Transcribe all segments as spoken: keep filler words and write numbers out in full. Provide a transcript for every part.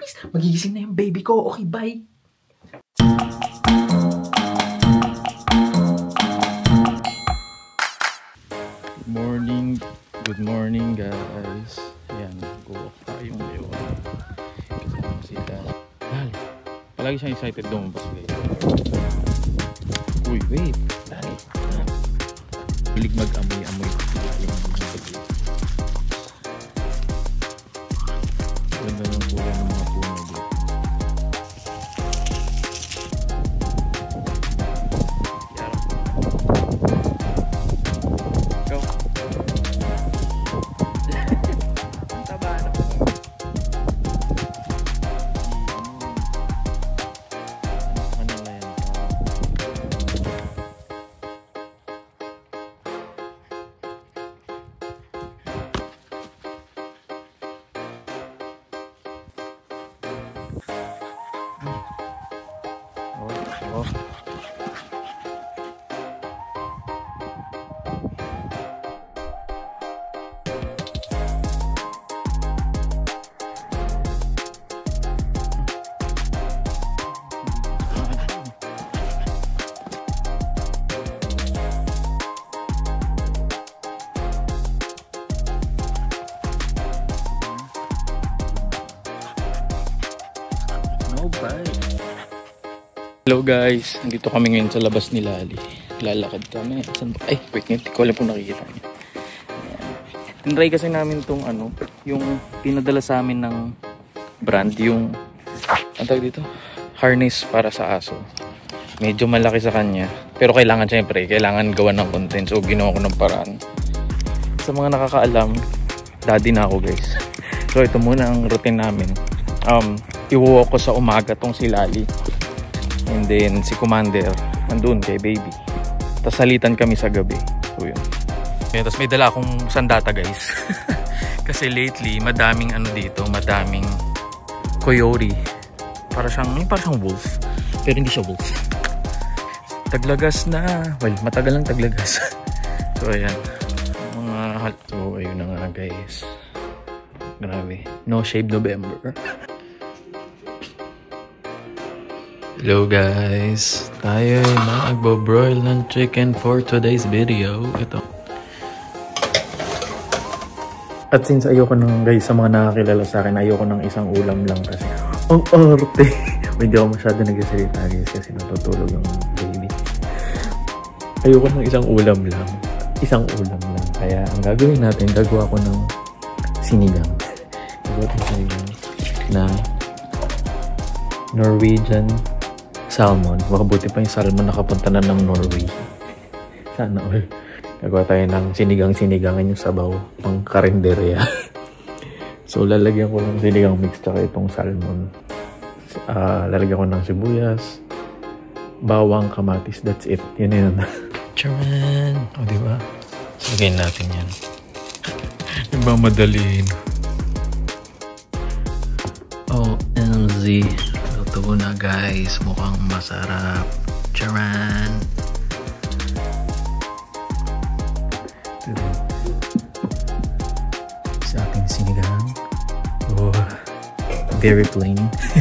guys. Magigising na yung baby ko. Okay, bye. Good morning. Good morning, guys. Ayan, go tayong ngayon. Kasama si Dad. Dali. Palagi siyang excited lumabas ulit. Uy, wait. Dali. Bilig mag-amoy-amoy. Ganda ng kulay ng mga puno dito. Go. Ang taba na po. Ano na yan? Oh, oh. No bite. Hello guys, nandito kami ngayon sa labas ni Lali. Lalakad kami. Saan ba? Ay, wait, hindi ko alam kung nakikita niyo. Tinry kasi namin tong ano, yung pinadala sa amin ng brand, yung ang tawag dito, harness para sa aso. Medyo malaki sa kanya, pero kailangan syempre, kailangan gawan ng content. So ginawa ko ng paraan. Sa mga nakakaalam, daddy na ako guys. So ito muna ang routine namin. Um, iwo ko sa umaga tong si Lali. And then si Commander nandun kay baby. Tapos salitan kami sa gabi. So yun. Okay, tapos may dala akong sandata guys. Kasi lately madaming ano dito, madaming coyote. Para siyang, para siyang wolf. Pero hindi siya wolf. Taglagas na. Well, matagal lang taglagas. So ayan. Mga so ayun na nga guys. Grabe. No shave November. Hello guys, tayo ay magbo-broil ng chicken for today's video. Ito. At since ayoko nang guys, sa mga nakakilala sa akin, ayoko nang isang ulam lang kasi ang arte. Hindi ako masyado nagsasalita guys kasi natutulog yung baby. Ayoko nang isang ulam lang. Isang ulam lang. Kaya ang gagawin natin, gagawa ko ng sinigang. Gagawa ko ng sinigang na Norwegian salmon. Makabuti pa yung salmon nakapunta na ng Norway. Sana all. Gagawa tayo ng sinigang-sinigangan yung sabaw pang karinderya. So lalagyan ko ng sinigang mix tsaka itong salmon. Uh, lalagyan ko ng sibuyas, bawang, kamatis. That's it. Yun yun. Charan! O diba? Lagyan natin yan. Nagmamadaliin. O M Z. Luto na guys, mukhang masarap. Charan! Sa ating sinigang. Oh, very plain.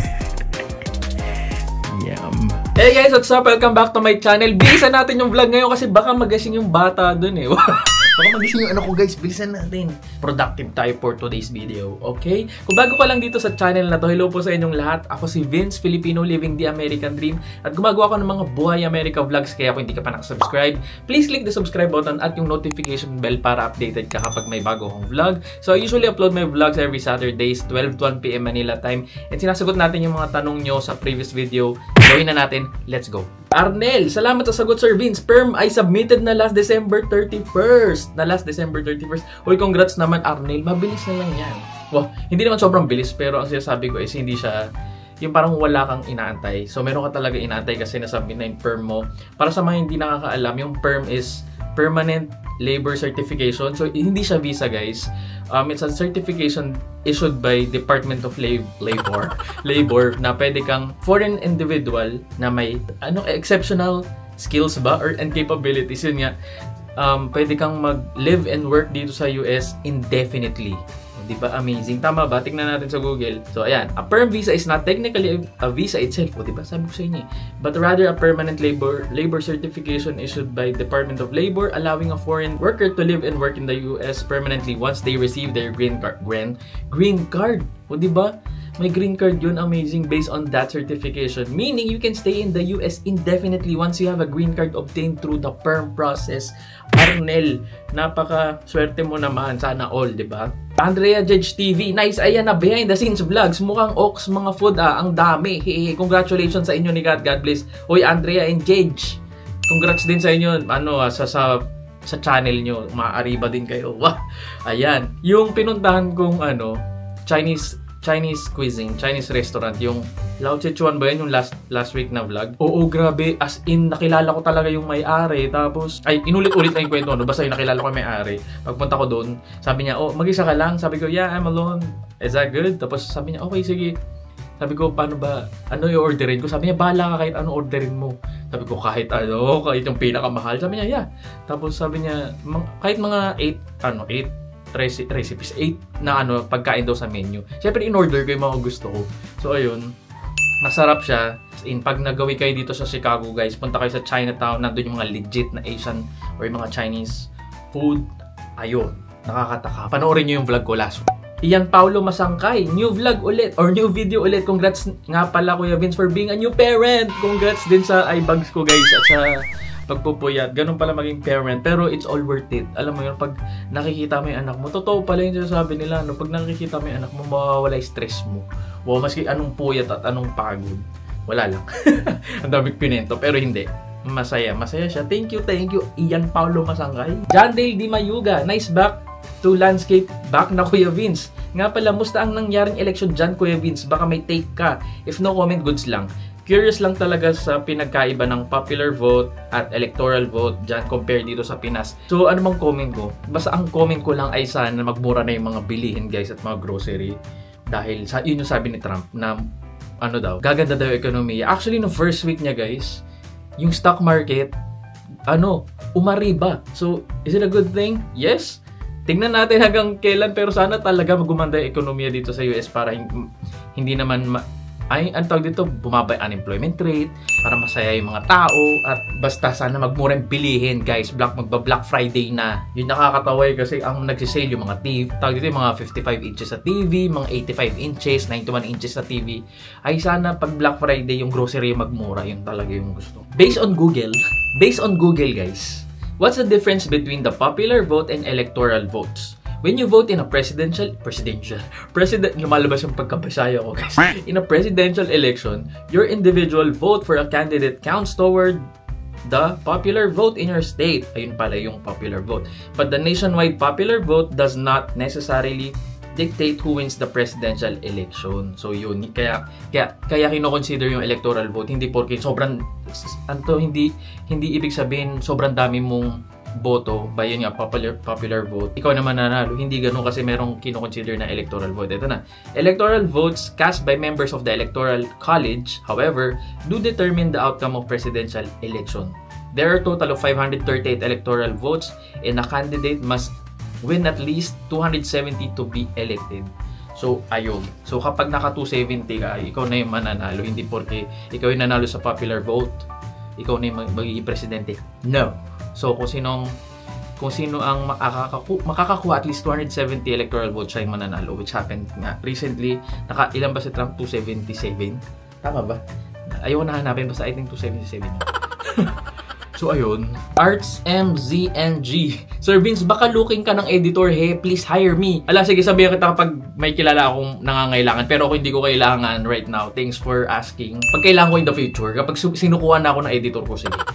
Yum. Hey guys, what's up? Welcome back to my channel. Bilisan natin yung vlog ngayon kasi baka magasing yung bata dun eh. Baka magising yung ano ko guys, bilisan natin. Productive tayo for today's video, okay? Kung bago ka lang dito sa channel na to, hello po sa inyong lahat. Ako si Vince, Filipino living the American dream. At gumagawa ko ng mga buhay America vlogs. Kaya kung hindi ka pa nakasubscribe, please click the subscribe button at yung notification bell para updated ka kapag may bago akong vlog. So I usually upload my vlogs every Saturdays, twelve to one p m Manila time. And sinasagot natin yung mga tanong nyo sa previous video. Gawin na natin, let's go! Arnel, salamat sa sagot Sir Vince. Perm ay submitted na last December thirty-first. Na last December thirty-first. Uy, congrats naman Arnel. Mabilis na lang yan. Wow, hindi naman sobrang bilis pero ang sinasabi ko is hindi siya yung parang wala kang inaantay. So meron ka talaga inaantay kasi nasubmit na yung perm mo. Para sa mga hindi nakakaalam, yung perm is Permanent Labor Certification. So hindi siya visa guys. Um, it's a certification issued by Department of Labor Labor na pwede kang foreign individual na may ano exceptional skills ba or and capabilities yun nga. Um, pwede kang mag-live and work dito sa U S indefinitely. Di ba? Amazing. Tama ba? Tingnan natin sa Google. So, ayan. A perm visa is not technically a visa itself. O, di ba? Sabi ko sa inyo eh. But rather a permanent labor labor certification issued by Department of Labor allowing a foreign worker to live and work in the U S permanently once they receive their green card. Green, green card. O, di ba? May green card yun, amazing, based on that certification. Meaning, you can stay in the U S indefinitely once you have a green card obtained through the perm process. Arnel, napaka-swerte mo naman. Sana all, di ba? Andrea Judge T V, nice, ayan na, behind the scenes vlogs. Mukhang ox, mga food ah, ang dami. Hey, congratulations sa inyo ni God, God bless. Hoy, Andrea and Judge, congrats din sa inyo, ano, sa, sa, sa channel nyo. Maariba din kayo. Wah, ayan. Yung pinuntahan kong, ano, Chinese Chinese cuisine, Chinese restaurant, yung Lao Sichuan ba yun, yung last last week na vlog? Oo, grabe, as in, nakilala ko talaga yung may-ari, tapos, ay, inulit-ulit na yung kwento, no? Basta yung nakilala ko yung may-ari. Pagpunta ko doon, sabi niya, oh, mag-isa ka lang? Sabi ko, yeah, I'm alone. Is that good? Tapos sabi niya, okay, sige. Sabi ko, paano ba, ano yung orderin ko? Sabi niya, bahala ka kahit ano orderin mo. Sabi ko, kahit ano, kahit yung pinakamahal. Sabi niya, yeah. Tapos sabi niya, kahit mga eight, ano, eight, recipes, eight na ano, pagkain daw sa menu. Siyempre, in-order ko yung mga gusto ko. So, ayun. Masarap siya. In, pag nagawi kayo dito sa Chicago, guys, punta kayo sa Chinatown. Nandun yung mga legit na Asian or yung mga Chinese food. Ayun. Nakakataka. Panoorin nyo yung vlog ko last week. Ian Paulo Masangkay, new vlog ulit or new video ulit. Congrats nga pala, Kuya Vince, for being a new parent. Congrats din sa iBugs ko, guys, at sa pagpupuyat. Ganun pala maging parent. Pero it's all worth it. Alam mo yun, pag nakikita mo yung anak mo, totoo pala yung sinasabi nila, no? Pag nakikita mo yung anak mo, mawawala yung stress mo. Wow, maski anong puyat at anong pagod. Wala lang. Ang daming pinento. Pero hindi. Masaya. Masaya siya. Thank you, thank you, Ian Paulo Masangkay. John Dale Di Mayuga. Nice back to landscape. Back na, Kuya Vince. Nga pala, musta ang nangyaring election dyan, Kuya Vince? Baka may take ka. If no comment, goods lang. Curious lang talaga sa pinagkaiba ng popular vote at electoral vote dyan compare dito sa Pinas. So, ano bang comment ko? Basta ang comment ko lang ay sana magmura na yung mga bilihin, guys, at mga grocery. Dahil, sa, yun yung sabi ni Trump na, ano daw, gaganda daw yung ekonomiya. Actually, no first week niya, guys, yung stock market, ano, umariba. So, is it a good thing? Yes. Tingnan natin hanggang kailan, pero sana talaga magumanda yung ekonomiya dito sa U S para hindi naman ma ay, ang tawag dito, bumaba yung unemployment rate para masaya yung mga tao at basta sana magmura yung bilihin, guys. Black, magba-Black Friday na. Yun nakakatawa kasi ang nagsisale yung mga T V, tawag dito yung mga fifty-five inches sa T V, mga eighty-five inches, ninety-one inches sa T V. Ay sana pag Black Friday yung grocery magmura, yun talaga yung gusto. Based on Google, based on Google, guys, what's the difference between the popular vote and electoral votes? When you vote in a presidential, presidential, president, lumalabas yung pagkabasaya ko, guys. In a presidential election, your individual vote for a candidate counts toward the popular vote in your state. Ayun pala yung popular vote. But the nationwide popular vote does not necessarily dictate who wins the presidential election. So yun, kaya kaya kaya kino-consider yung electoral vote hindi porke sobrang anto hindi hindi ibig sabihin sobrang dami mong boto ba yun nga popular popular vote ikaw naman nanalo, hindi ganoon kasi merong kino-consider na electoral vote. Ito na, electoral votes cast by members of the electoral college, however, do determine the outcome of presidential election. There are a total of five hundred thirty-eight electoral votes and a candidate must win at least two hundred seventy to be elected. So, ayun. So, kapag naka two seventy ka, ikaw na yung mananalo. Hindi porke ikaw yung nanalo sa popular vote, ikaw na yung magiging presidente. No. So, kung sinong kung sino ang makakaku makakakuha at least two hundred seventy electoral votes siya yung mananalo, which happened nga recently. Naka, ilan ba si Trump? two seventy-seven? Tama ba? Ayaw na hanapin, basta I think two seventy-seven. So, ayun. Arts M Z N G. Sir Vince, baka looking ka ng editor, he, please hire me. Ala, sige, sabihin kita kapag may kilala akong nangangailangan. Pero ako hindi ko kailangan right now. Thanks for asking. Pag kailangan ko in the future, kapag sinukuha na ako ng editor ko, sige.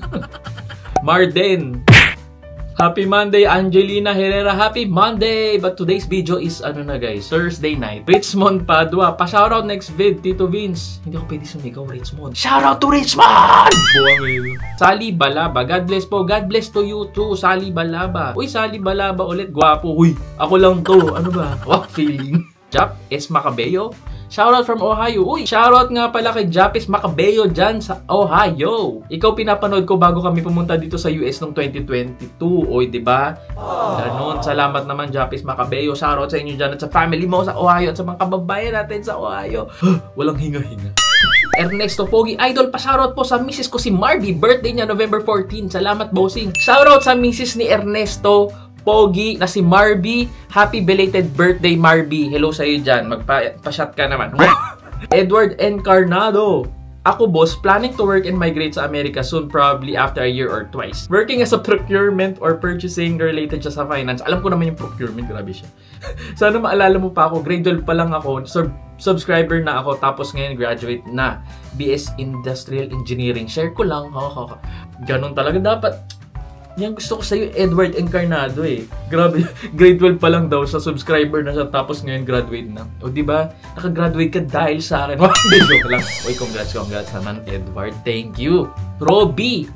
Marden. Happy Monday, Angelina Herrera. Happy Monday! But today's video is, ano na guys, Thursday night. Richmond Padua. Pa-shoutout next vid, Tito Vince. Hindi ako pwede sumigaw, Richmond. Shoutout to Richmond! Sally Balaba. God bless po. God bless to you too, Sally Balaba. Uy, Sally Balaba ulit. Gwapo. Uy, ako lang to. Ano ba? What feeling? Japis Macabeo. Shoutout from Ohio. Uy, shoutout nga pala kay Japis Macabeo dyan sa Ohio. Ikaw pinapanood ko bago kami pumunta dito sa U S noong twenty twenty-two. Uy, diba? Ganon. Salamat naman, Japis Macabeo. Shoutout sa inyo dyan at sa family mo sa Ohio at sa mga kababayan natin sa Ohio. Walang hinga-hinga. Ernesto Pogi Idol, pa-shoutout po sa missus ko si Marby. Birthday niya November fourteen. Salamat, bossing. Shoutout sa missus ni Ernesto Pogi na si Marby. Happy belated birthday, Marby. Hello sa iyo dyan. Magpa-shot ka naman. Edward Encarnado. Ako, boss, planning to work and migrate sa America soon, probably after a year or twice. Working as a procurement or purchasing related siya sa finance. Alam ko naman yung procurement, grabe siya. Sana maalala mo pa ako, grade twelve pa lang ako, sub subscriber na ako, tapos ngayon graduate na. B S Industrial Engineering. Share ko lang. Ganon talaga dapat. Yan gusto ko sa'yo, Edward Encarnado eh. Grabe, grade twelve pa lang daw sa subscriber na siya, tapos ngayon graduate na. O diba, nakagraduate ka dahil sa akin. Hindi, joke lang. Uy, congrats, congrats naman, Edward. Thank you. Roby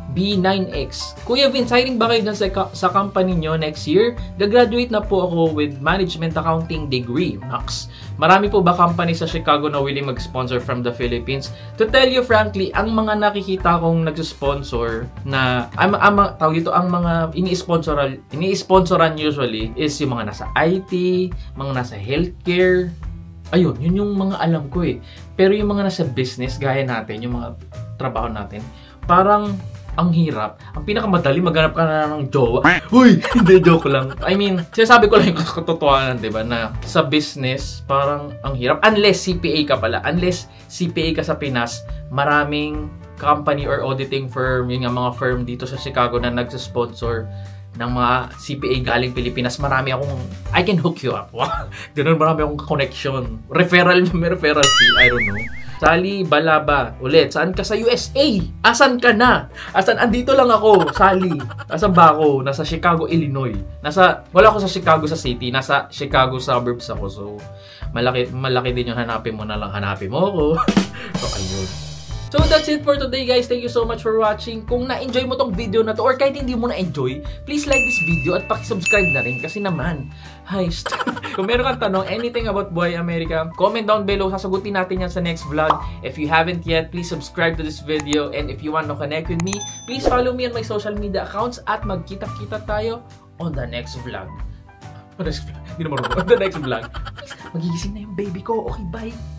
B nine X. Kuya Vince, hiring ba kayo dyan sa, sa company nyo next year? Gagraduate na po ako with Management Accounting degree. Max. Marami po ba company sa Chicago na willing mag-sponsor from the Philippines? To tell you frankly, ang mga nakikita kong nag-sponsor na, ang, ang, tawag dito, ang mga ini-sponsoran, ini-sponsoran usually is yung mga nasa I T, mga nasa healthcare. Ayun, yun yung mga alam ko eh. Pero yung mga nasa business, gaya natin, yung mga trabaho natin, parang ang hirap. Ang pinakamadali, maghanap ka na ng jowa. Uy! Hindi, joke lang. I mean, sinasabi ko lang yung katotohanan, diba? Na sa business, parang ang hirap. Unless C P A ka pala. Unless C P A ka sa Pinas, maraming company or auditing firm, yung mga firm dito sa Chicago na nagsasponsor ng mga C P A galing Pilipinas. Marami akong, I can hook you up. Ganun, marami akong connection. Referral, may referral fee. I don't know. Sally Balaba, ulit, saan ka sa U S A? Asan ka na? Asan? Andito lang ako, Sally. Asan ba ako? Nasa Chicago, Illinois. Nasa, wala ako sa Chicago sa city, nasa Chicago suburbs ako. So, malaki, malaki din yung hanapin mo na lang. Hanapin mo ako. So, ayun. So, that's it for today, guys. Thank you so much for watching. Kung na-enjoy mo tong video na to, or kahit hindi mo na-enjoy, please like this video at pakisubscribe na rin. Kasi naman, heist. Kung meron kang tanong, anything about Buhay America, comment down below. Sasagutin natin yan sa next vlog. If you haven't yet, please subscribe to this video. And if you want to connect with me, please follow me on my social media accounts. At magkita-kita tayo on the next vlog. On the next vlog. Hindi na marunong. On the next vlog. Magigising na yung baby ko. Okay, bye.